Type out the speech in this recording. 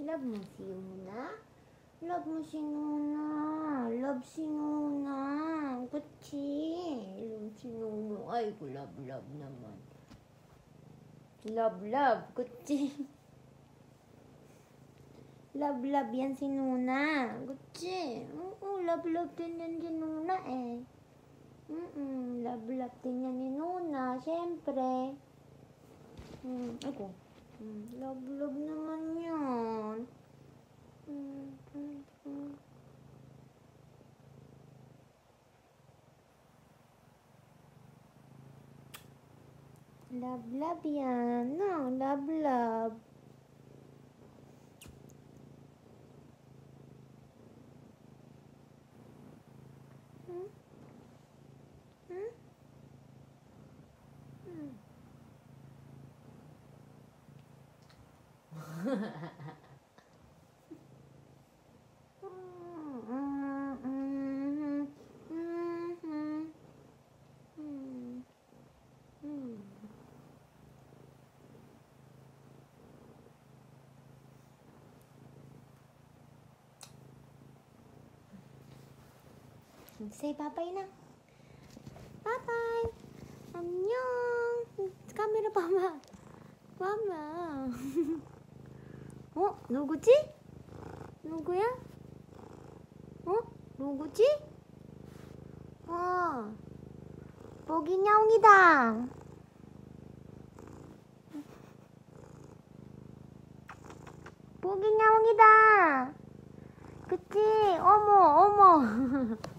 Love mo si Una? Love mo si Nuna. Love si Nuna. Kutsi. Love si Nuna. Ay, love naman. Love. Kutsi. Love yan si Nuna. Kutsi. Love din yan si Nuna eh. Love din yan ni Nuna. Siyempre. Ako. Love naman yan. Love yan. No, love. Say bye-bye na. Bye-bye. 안녕. 카메라 봐봐. 봐봐. 누구지? 누구야? 누구지? 보기냥이다. 보기냥이다. 그치? 어머.